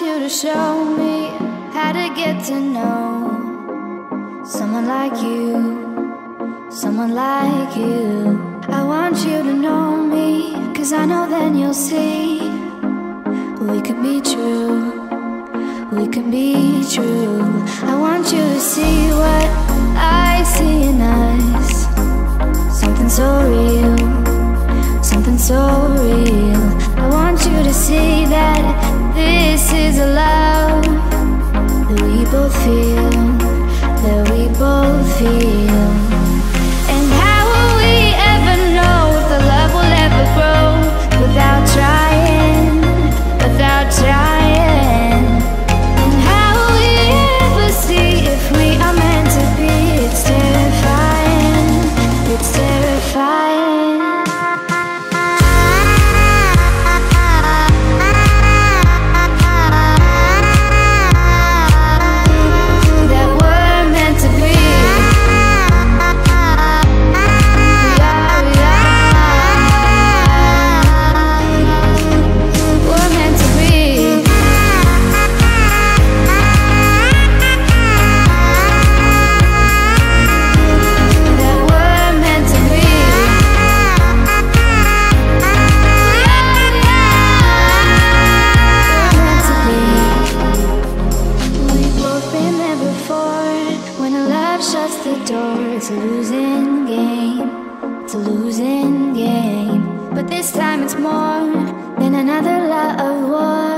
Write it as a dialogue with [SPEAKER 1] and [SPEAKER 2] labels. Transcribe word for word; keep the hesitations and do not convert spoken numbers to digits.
[SPEAKER 1] you to show me how to get to know someone like you, someone like you. I want you to know me, cause I know then you'll see we could be true, we can be true. I want you to see what I see in us, something so real, something so real. I want you to see that this is a love that we both feel, that we both feel. And how will we ever know if the love will ever grow without trying, without trying? And how will we ever see if we are meant to be? It's terrifying, it's terrifying. Shuts the door, it's a losing game, it's a losing game. But this time it's more than another love war.